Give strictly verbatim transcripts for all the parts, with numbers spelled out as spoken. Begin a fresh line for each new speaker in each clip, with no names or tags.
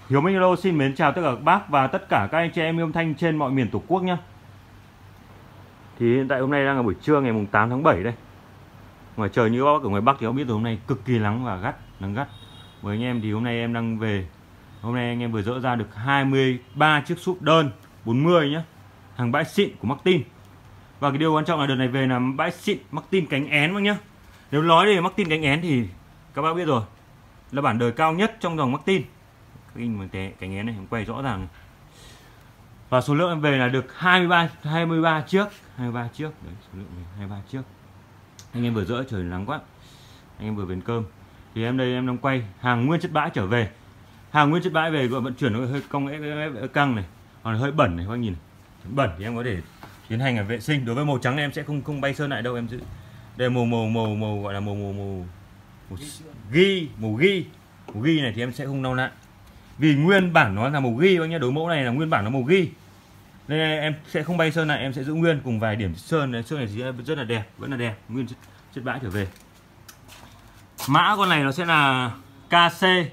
Hiếu Minh Hello xin mến chào tất cả các bác và tất cả các anh chị em yêu âm thanh trên mọi miền Tổ quốc nhé. Thì hiện tại hôm nay đang là buổi trưa ngày tám tháng bảy đây. Ngoài trời như các bác ở ngoài Bắc thì không biết rồi, hôm nay cực kỳ nắng và gắt, nắng gắt. Với anh em thì hôm nay em đang về. Hôm nay anh em vừa dỡ ra được hai mươi ba chiếc súp đơn bốn mươi nhé. Hàng bãi xịn của Martin. Và cái điều quan trọng là đợt này về là bãi xịn Martin cánh én bác nhá. Nếu nói về Martin cánh én thì các bác biết rồi, là bản đời cao nhất trong dòng Martin. Cái cánh én này em quay rõ ràng này. Và số lượng em về là được hai mươi ba hai mươi ba chiếc, hai mươi ba chiếc. Đấy, số lượng này hai mươi ba chiếc. Anh em vừa dỡ trời nắng quá. Anh em vừa về cơm. Thì em đây em đang quay hàng nguyên chất bãi trở về. Hàng nguyên chất bãi về gọi vận chuyển nó hơi cong căng này, hoặc là hơi bẩn này các anh nhìn này. Bẩn thì em có thể tiến hành là vệ sinh. Đối với màu trắng này em sẽ không không bay sơn lại đâu, em giữ. Đây màu màu màu màu gọi là màu màu màu, màu ghi, màu ghi. Màu ghi này thì em sẽ không lau lại. Vì nguyên bản nó là màu ghi bác nhá, đối mẫu này là nguyên bản nó màu ghi. Nên em sẽ không bay sơn lại, em sẽ giữ nguyên cùng vài điểm sơn này, sơn này thì rất là đẹp, vẫn là đẹp, nguyên chất, chất bãi trở về. Mã con này nó sẽ là ca xê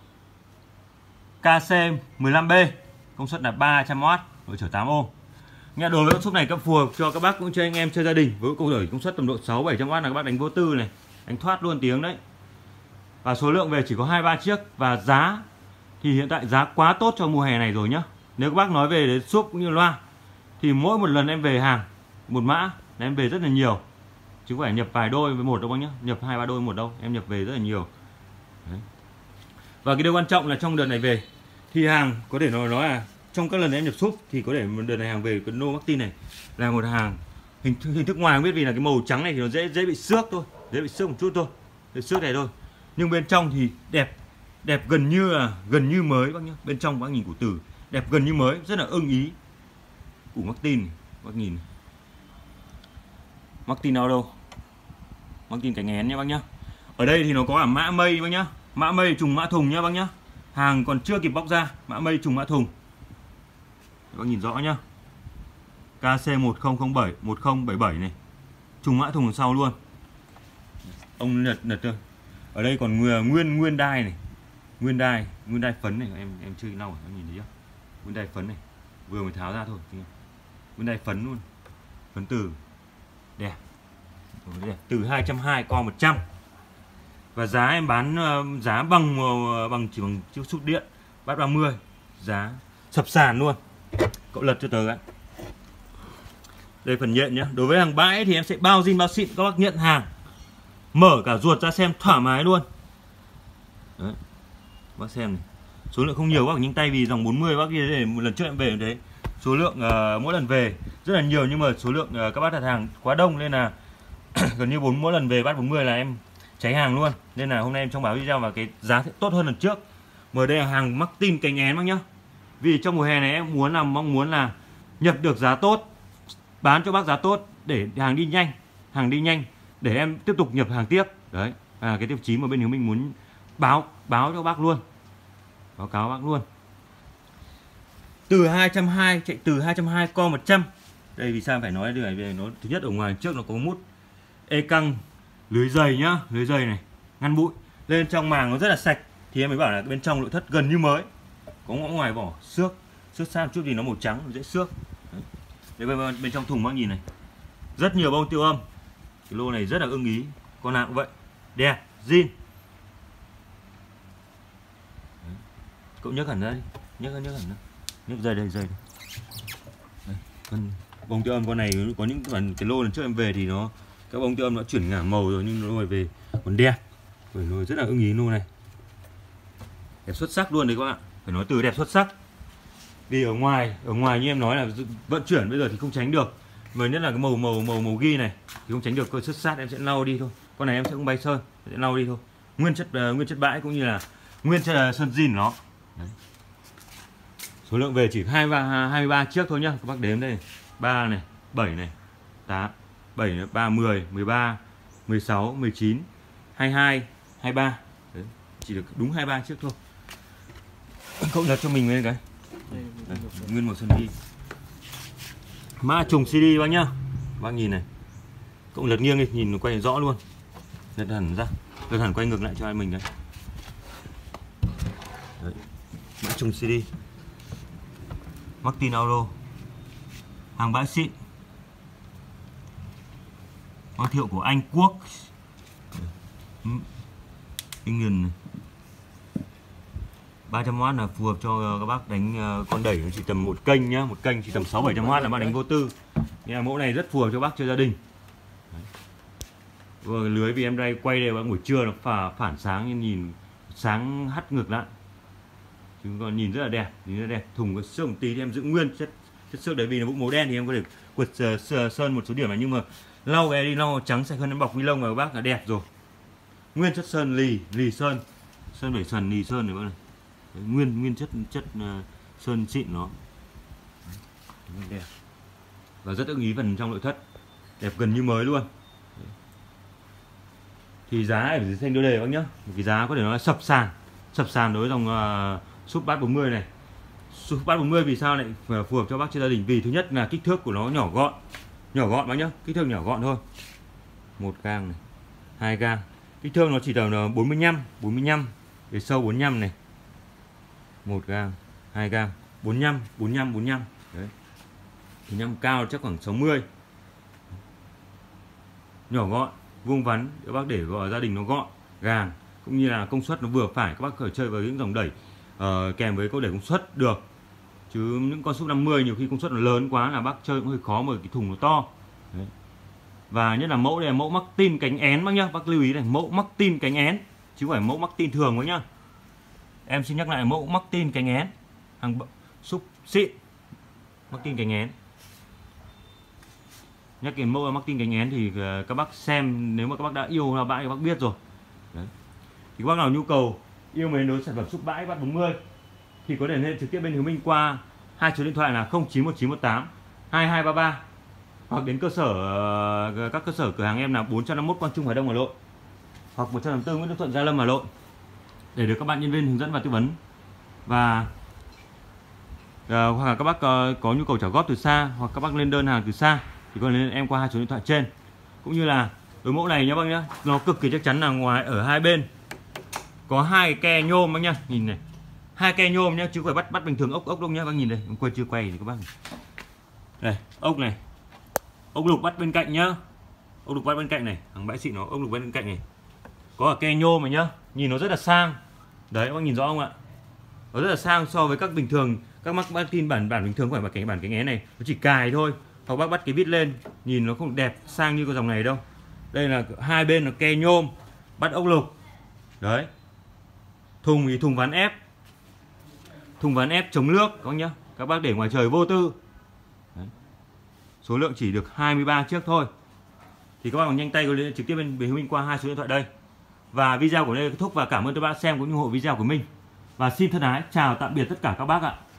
ca xê mười lăm B, công suất là ba trăm oát, nội chở tám ôm. Nghe đối với con súp này các phù hợp cho các bác cũng chơi anh em chơi gia đình với câu đổi công suất tầm độ sáu bảy trăm oát là các bác đánh vô tư này, đánh thoát luôn tiếng đấy. Và số lượng về chỉ có hai ba chiếc và giá thì hiện tại giá quá tốt cho mùa hè này rồi nhá. Nếu các bác nói về đến súp cũng như loa thì mỗi một lần em về hàng một mã là em về rất là nhiều, chứ không phải nhập vài đôi với một đâu bác nhá, nhập hai ba đôi một đâu, em nhập về rất là nhiều. Đấy. Và cái điều quan trọng là trong đợt này về thì hàng có thể nói nói là trong các lần em nhập súp thì có thể một đợt này hàng về cái nô Martin này là một hàng hình, hình thức ngoài không biết, vì là cái màu trắng này thì nó dễ dễ bị xước thôi, dễ bị xước một chút thôi, dễ xước này thôi. Nhưng bên trong thì đẹp, đẹp gần như là gần như mới bác nhá. Bên trong bác nhìn của từ đẹp gần như mới, rất là ưng ý của Martin. Bác nhìn Martin nào đâu, Martin cánh én nhá bác nhá. Ở đây thì nó có cả mã mây bác nhá, mã mây trùng mã thùng nhá bác nhá. Hàng còn chưa kịp bóc ra, mã mây trùng mã thùng. Bác nhìn rõ nhá. ca xê một không không bảy một không bảy bảy này, trùng mã thùng đằng sau luôn. Ông lật lật thôi. Ở đây còn nguyên nguyên đai này, nguyên đai, nguyên đai phấn này, em em chưa lau, em nhìn thấy chưa? Nguyên đai phấn này, vừa mới tháo ra thôi. Nguyên đai phấn luôn, phấn từ đẹp, đẹp. Từ hai trăm hai mươi co một trăm. Và giá em bán giá bằng bằng chỉ bằng chiếc súp điện bát ba mươi, giá sập sàn luôn. Cậu lật cho tớ cái. Đây phần nhện nhá. Đối với hàng bãi thì em sẽ bao zin bao xịn, các bác nhận hàng mở cả ruột ra xem thoải mái luôn. Đấy. Bác xem này. Số lượng không nhiều bác nhưng tay vì dòng bốn mươi bác kia để một lần trước em về đấy. Số lượng uh, mỗi lần về rất là nhiều, nhưng mà số lượng uh, các bác đặt hàng quá đông nên là gần như bốn mỗi lần về bát bốn mươi là em cháy hàng luôn. Nên là hôm nay em trong báo video và cái giá sẽ tốt hơn lần trước. Mở đây là hàng Martin cánh én bác nhá. Vì trong mùa hè này em muốn là mong muốn là nhập được giá tốt, bán cho bác giá tốt để hàng đi nhanh, hàng đi nhanh để em tiếp tục nhập hàng tiếp. Đấy, à, cái tiêu chí mà bên Hiếu Minh muốn báo báo cho bác luôn, báo cáo bác luôn. Từ hai trăm hai mươi chạy từ hai trăm hai mươi co một trăm. Đây vì sao phải nói điều này, về nó thứ nhất ở ngoài trước nó có mút e căng lưới dày nhá, lưới dày này ngăn bụi. Lên trong màng nó rất là sạch thì em mới bảo là bên trong nội thất gần như mới. Có ngõ ngoài vỏ xước, xước xa một chút vì nó màu trắng dễ xước. Đấy. Đây bên, bên trong thùng bác nhìn này, rất nhiều bông tiêu âm. Cái lô này rất là ưng ý, con nào cũng vậy, đẹp, zin. Cậu nhấc hẳn ra đi, nhấc nhấc hẳn ra, nhấc dây đây, dây đây. Đây, con bông tiêu âm con này có những bản cái lô lần trước em về thì nó các bông tiêu âm nó chuyển ngả màu rồi, nhưng lô này về còn đẹp, bởi nó rất là ưng ý lô này, đẹp xuất sắc luôn đấy các bạn, phải nói từ đẹp xuất sắc. Vì ở ngoài ở ngoài như em nói là vận chuyển bây giờ thì không tránh được, mới nhất là cái màu màu màu màu ghi này thì không tránh được, cơ xuất sát em sẽ lau đi thôi. Con này em sẽ không bay sơn, sẽ lau đi thôi. Nguyên chất uh, nguyên chất bãi cũng như là nguyên chất uh, sơn zin nó. Đấy. Số lượng về chỉ hai mươi ba chiếc thôi nhá, các bác đếm đây. ba này, bảy này, tám, bảy này, ba, mười, mười ba, mười sáu, mười chín, hai mươi hai, hai mươi ba. Đấy. Chỉ được đúng hai mươi ba chiếc thôi. Cậu lật cho mình lên cái. Đấy, nguyên màu sơn ghi. Mã trùng xê đê bác nhá. Bác nhìn này. Cậu lật nghiêng đi, nhìn nó quay rõ luôn. Lật hẳn ra. Lật hẳn quay ngược lại cho ai mình đấy. Đấy. Mã trùng xê đê Martin Auto, hàng bãi xịn, thương hiệu của Anh Quốc, England. ba trăm oát là phù hợp cho các bác đánh con đẩy chỉ tầm một kênh nhá, một kênh chỉ tầm sáu bảy trăm oát là bác đánh vô tư. Nên là mẫu này rất phù hợp cho bác chơi gia đình. Rồi lưới vì em đây quay đây vào buổi trưa nó phả, phản sáng nên nhìn sáng hắt ngược lại. Chúng còn nhìn rất là đẹp, nhìn rất là đẹp. Thùng có xước một tí thì em giữ nguyên chất chất xước đấy, vì nó bụng màu đen thì em có thể quật uh, sơn một số điểm này, nhưng mà lau cái đi lau trắng sạch hơn, nó bọc ni lông vào bác là đẹp rồi. Nguyên chất sơn lì, lì sơn, sơn bảy sần lì sơn này bác này. Đấy, nguyên nguyên chất chất uh, sơn xịn nó. Đấy, đẹp. Và rất ưng ý phần trong nội thất, đẹp gần như mới luôn. Đấy. Thì giá ở dưới xanh đô đề bác nhá, một cái giá có thể nói là sập sàn, sập sàn đối với dòng uh, súp bát bốn mươi này. Súp bát bốn mươi vì sao lại phù hợp cho bác chơi gia đình? Vì thứ nhất là kích thước của nó nhỏ gọn, nhỏ gọn bác nhá, kích thước nhỏ gọn thôi. Một gang này, hai gang, kích thước nó chỉ tầm bốn mươi lăm, bốn mươi lăm, bề sâu bốn mươi lăm này. Một gang, hai gang, bốn mươi lăm, bốn mươi lăm, bốn mươi lăm. Đấy. Thì nhâm cao chắc khoảng sáu mươi. Nhỏ gọn, vuông vắn, các bác để gọi gia đình nó gọn, gàng, cũng như là công suất nó vừa phải, các bác khởi chơi với những dòng đẩy uh, kèm với câu đẩy công suất được. Chứ những con súp năm mươi nhiều khi công suất nó lớn quá là bác chơi cũng hơi khó, bởi cái thùng nó to. Đấy. Và nhất là mẫu này là mẫu Martin cánh én bác nhá, bác lưu ý này, mẫu Martin cánh én chứ không phải mẫu Martin thường bác nhá. Em xin nhắc lại mẫu Martin cánh én, hàng súp xịn Martin cánh én. Nhắc đến mẫu Martin cánh én thì các bác xem, nếu mà các bác đã yêu là bãi các bác biết rồi. Đấy. Thì các bác nào nhu cầu yêu mến đối sản phẩm súp bãi bát bốn mươi thì có thể liên hệ trực tiếp bên Hiếu Minh qua hai số điện thoại là không chín một chín một tám hai hai ba ba, hoặc đến cơ sở các cơ sở cửa hàng em là bốn trăm năm mươi mốt Quang Trung Hải Đông Hà Nội, hoặc một trăm năm mươi tư Nguyễn Đức Thuận Gia Lâm Hà Nội, để được các bạn nhân viên hướng dẫn và tư vấn. Và uh, hoặc là các bác uh, có nhu cầu trả góp từ xa, hoặc các bác lên đơn hàng từ xa thì có thể liên hệ em qua hai số điện thoại trên. Cũng như là đối mẫu này nhá bác nhá, nó cực kỳ chắc chắn là ngoài ở hai bên có hai ke nhôm bác nhá, nhìn này, hai ke nhôm nhá, chứ không phải bắt bắt bình thường ốc ốc đâu nhá bác, nhìn đây, em quên chưa quay thì các bác này. Đây, ốc này, ốc lục bắt bên cạnh nhá, ốc lục bắt bên cạnh này, hàng bãi xịn nó ốc lục bắt bên cạnh này, có cả ke nhôm này nhá, nhìn nó rất là sang. Đấy các bác nhìn rõ không ạ? Nó rất là sang so với các bình thường, các mắc Martin bản bản bình thường không phải cái bản cái nghé này, nó chỉ cài thôi, hoặc bác bắt cái vít lên nhìn nó không đẹp sang như cái dòng này đâu. Đây là hai bên là ke nhôm, bắt ốc lục. Đấy. Thùng thì thùng ván ép, thùng ván ép chống nước các bác nhá, các bác để ngoài trời vô tư. Đấy. Số lượng chỉ được hai mươi ba chiếc thôi. Thì các bác còn nhanh tay có liên trực tiếp bên Hiếu Minh qua hai số điện thoại đây. Và video của đây kết thúc, và cảm ơn các bạn xem cũng ủng hộ video của mình. Và xin thân ái chào tạm biệt tất cả các bác ạ.